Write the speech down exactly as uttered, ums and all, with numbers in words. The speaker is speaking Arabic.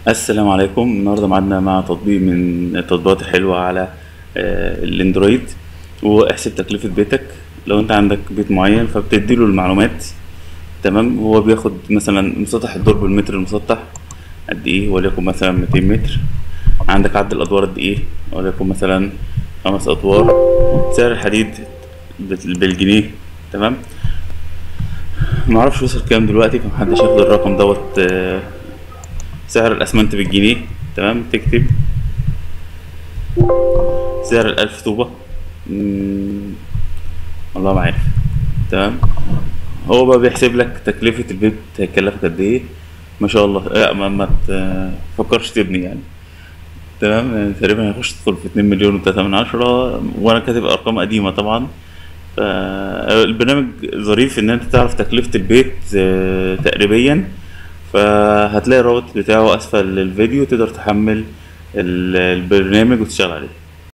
السلام عليكم. النهارده معادنا مع تطبيق من التطبيقات الحلوة على آه، الاندرويد. واحسب تكلفة بيتك. لو انت عندك بيت معين فبتديله المعلومات، تمام. هو بياخد مثلا مسطح الدور بالمتر المسطح قد ايه، وليكن مثلا ميتين متر. عندك عدد الادوار قد ايه، وليكن مثلا خمس ادوار. سعر الحديد بال- بالجنيه، تمام. معرفش وصل كام دلوقتي، فمحدش ياخد الرقم دوت. آه، سعر الاسمنت بالجنيه، تمام. تكتب سعر الألف طوبة. مم، والله ما عارف، تمام. هو بقى بيحسب لك تكلفة البيت هيكلفك قد ايه. ما شاء الله. لا، ما, ما تفكرش تبني يعني، تمام. يعني تقريبا هيخش تدخل في اتنين مليون وتلاتة من عشرة، وانا كاتب ارقام قديمة طبعا. فالبرنامج ظريف ان انت تعرف تكلفة البيت آه، تقريبا. فهتلاقي الرابط بتاعه اسفل الفيديو، تقدر تحمل ال- البرنامج وتشتغل عليه.